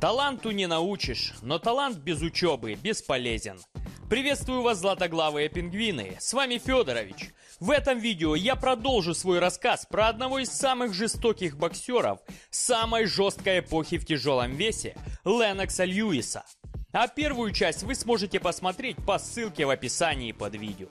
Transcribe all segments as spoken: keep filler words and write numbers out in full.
Таланту не научишь, но талант без учебы бесполезен. Приветствую вас, златоглавые пингвины, с вами Федорович. В этом видео я продолжу свой рассказ про одного из самых жестоких боксеров самой жесткой эпохи в тяжелом весе, Леннокса Льюиса. А первую часть вы сможете посмотреть по ссылке в описании под видео.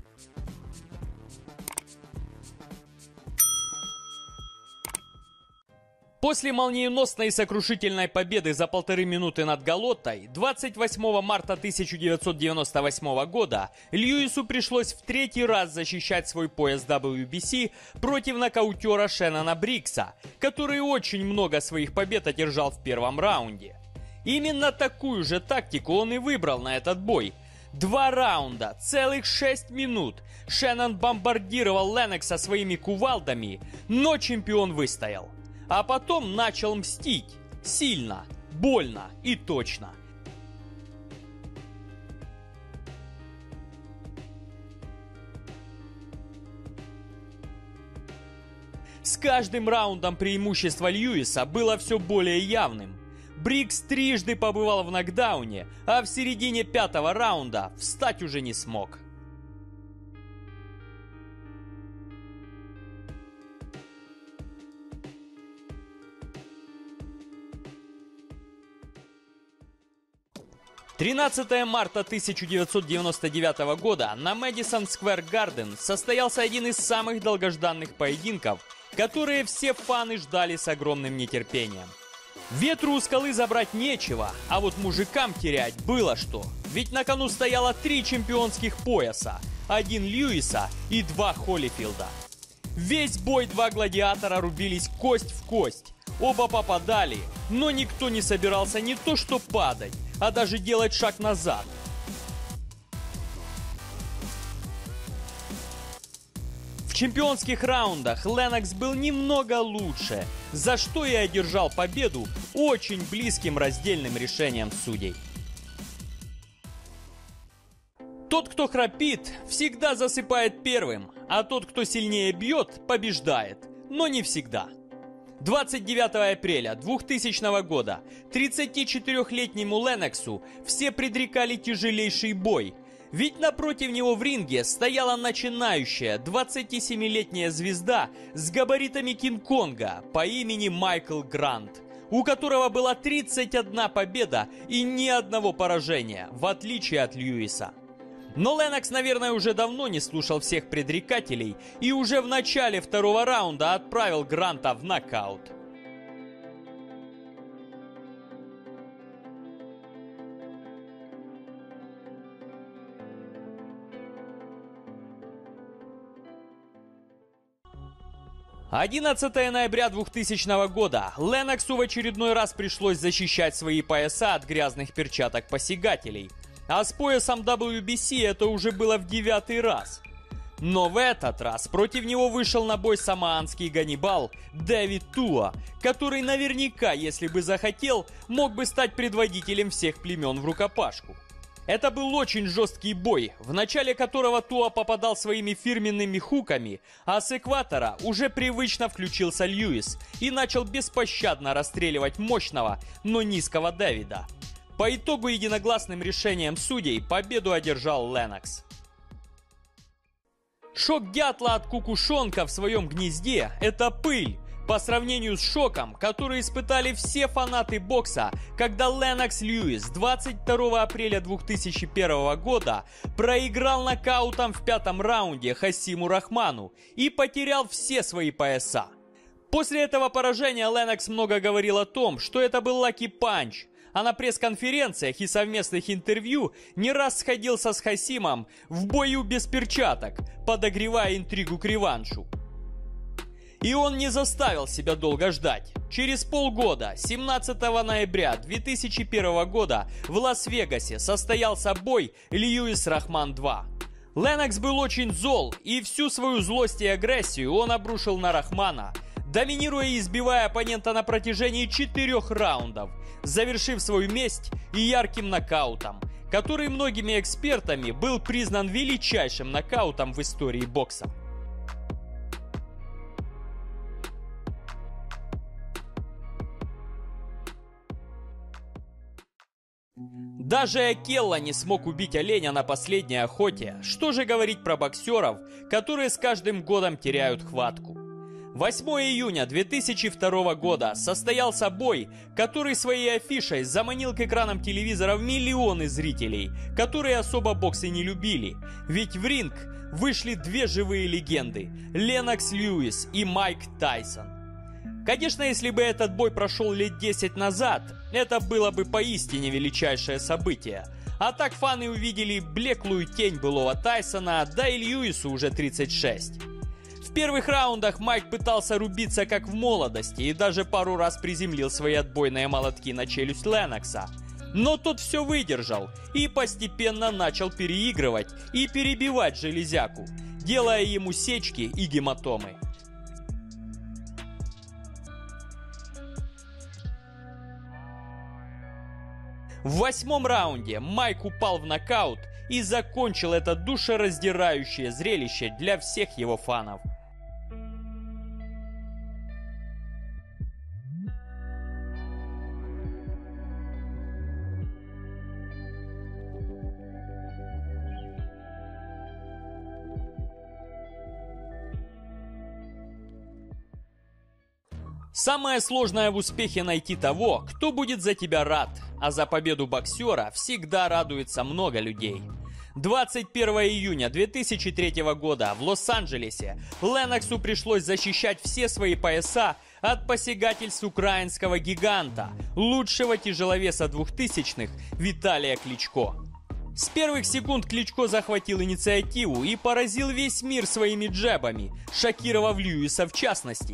После молниеносной и сокрушительной победы за полторы минуты над Голоттой двадцать восьмого марта тысяча девятьсот девяносто восьмого года Льюису пришлось в третий раз защищать свой пояс дабл ю би си против нокаутера Шеннона Брикса, который очень много своих побед одержал в первом раунде. Именно такую же тактику он и выбрал на этот бой. Два раунда, целых шесть минут Шеннон бомбардировал Леннокса своими кувалдами, но чемпион выстоял. А потом начал мстить. Сильно, больно и точно. С каждым раундом преимущество Льюиса было все более явным. Брикс трижды побывал в нокдауне, а в середине пятого раунда встать уже не смог. тринадцатого марта тысяча девятьсот девяносто девятого года на Мэдисон Сквер Гарден состоялся один из самых долгожданных поединков, которые все фаны ждали с огромным нетерпением. Ветру у скалы забрать нечего, а вот мужикам терять было что. Ведь на кону стояло три чемпионских пояса, один Льюиса и два Холлифилда. Весь бой два гладиатора рубились кость в кость. Оба попадали, но никто не собирался не то что падать, а даже делать шаг назад. В чемпионских раундах Леннокс был немного лучше, за что и одержал победу очень близким раздельным решением судей. Тот, кто храпит, всегда засыпает первым, а тот, кто сильнее бьет, побеждает, но не всегда. двадцать девятого апреля двухтысячного года тридцатичетырёхлетнему Ленноксу все предрекали тяжелейший бой, ведь напротив него в ринге стояла начинающая двадцатисемилетняя звезда с габаритами Кинг-Конга по имени Майкл Грант, у которого была тридцать одна победа и ни одного поражения, в отличие от Льюиса. Но Леннокс, наверное, уже давно не слушал всех предрекателей и уже в начале второго раунда отправил Гранта в нокаут. одиннадцатого ноября двухтысячного года Ленноксу в очередной раз пришлось защищать свои пояса от грязных перчаток посягателей. А с поясом дабл ю би си это уже было в девятый раз. Но в этот раз против него вышел на бой самоанский Ганнибал Дэвид Туа, который наверняка, если бы захотел, мог бы стать предводителем всех племен в рукопашку. Это был очень жесткий бой, в начале которого Туа попадал своими фирменными хуками, а с экватора уже привычно включился Льюис и начал беспощадно расстреливать мощного, но низкого Дэвида. По итогу единогласным решением судей победу одержал Леннокс. Шок дятла от кукушонка в своем гнезде – это пыль по сравнению с шоком, который испытали все фанаты бокса, когда Леннокс Льюис двадцать второго апреля две тысячи первого года проиграл нокаутом в пятом раунде Хасиму Рахману и потерял все свои пояса. После этого поражения Леннокс много говорил о том, что это был лаки панч, а на пресс-конференциях и совместных интервью не раз сходился с Хасимом в бою без перчаток, подогревая интригу к реваншу. И он не заставил себя долго ждать. Через полгода, семнадцатого ноября две тысячи первого года, в Лас-Вегасе состоялся бой Льюис-Рахман два. Леннокс был очень зол, и всю свою злость и агрессию он обрушил на Рахмана, доминируя и избивая оппонента на протяжении четырех раундов, завершив свою месть и ярким нокаутом, который многими экспертами был признан величайшим нокаутом в истории бокса. Даже Акелла не смог убить оленя на последней охоте, что же говорить про боксеров, которые с каждым годом теряют хватку. восьмого июня две тысячи второго года состоялся бой, который своей афишей заманил к экранам телевизоров миллионы зрителей, которые особо бокс и не любили, ведь в ринг вышли две живые легенды – Леннокс Льюис и Майк Тайсон. Конечно, если бы этот бой прошел лет десять назад, это было бы поистине величайшее событие. А так фаны увидели блеклую тень былого Тайсона, да и Льюису уже тридцать шесть. В первых раундах Майк пытался рубиться как в молодости и даже пару раз приземлил свои отбойные молотки на челюсть Леннокса. Но тот все выдержал и постепенно начал переигрывать и перебивать железяку, делая ему сечки и гематомы. В восьмом раунде Майк упал в нокаут и закончил это душераздирающее зрелище для всех его фанов. Самое сложное в успехе найти того, кто будет за тебя рад, а за победу боксера всегда радуется много людей. двадцать первого июня две тысячи третьего года в Лос-Анджелесе Ленноксу пришлось защищать все свои пояса от посягательств украинского гиганта, лучшего тяжеловеса двухтысячных Виталия Кличко. С первых секунд Кличко захватил инициативу и поразил весь мир своими джебами, шокировав Льюиса в частности.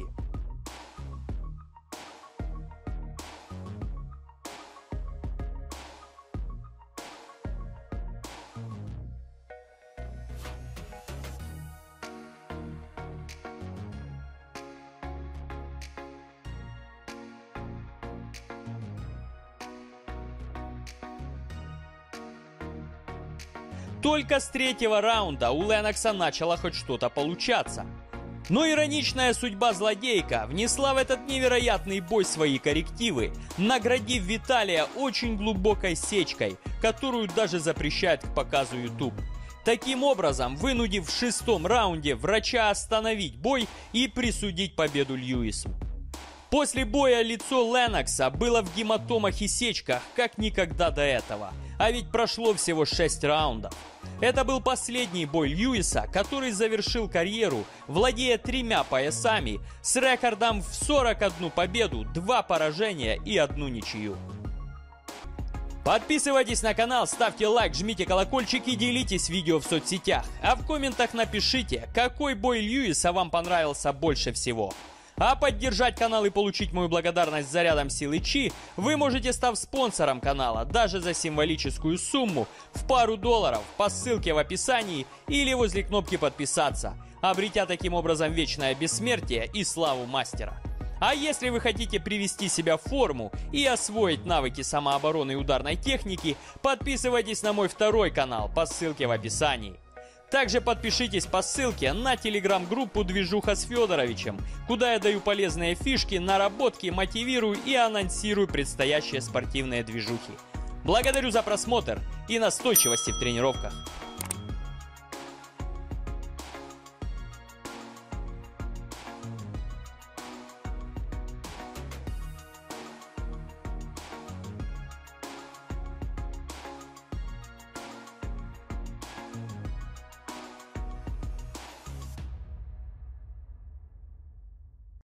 Только с третьего раунда у Леннокса начало хоть что-то получаться. Но ироничная судьба злодейка внесла в этот невероятный бой свои коррективы, наградив Виталия очень глубокой сечкой, которую даже запрещает к показу YouTube. Таким образом, вынудив в шестом раунде врача остановить бой и присудить победу Льюису. После боя лицо Леннокса было в гематомах и сечках, как никогда до этого. А ведь прошло всего шесть раундов. Это был последний бой Льюиса, который завершил карьеру, владея тремя поясами, с рекордом в сорок одну победу, два поражения и одну ничью. Подписывайтесь на канал, ставьте лайк, жмите колокольчик и делитесь видео в соцсетях. А в комментах напишите, какой бой Льюиса вам понравился больше всего. А поддержать канал и получить мою благодарность зарядом силы Чи вы можете, став спонсором канала, даже за символическую сумму в пару долларов по ссылке в описании или возле кнопки подписаться, обретя таким образом вечное бессмертие и славу мастера. А если вы хотите привести себя в форму и освоить навыки самообороны и ударной техники, подписывайтесь на мой второй канал по ссылке в описании. Также подпишитесь по ссылке на телеграм-группу «Движуха с Федоровичем», куда я даю полезные фишки, наработки, мотивирую и анонсирую предстоящие спортивные движухи. Благодарю за просмотр и настойчивости в тренировках.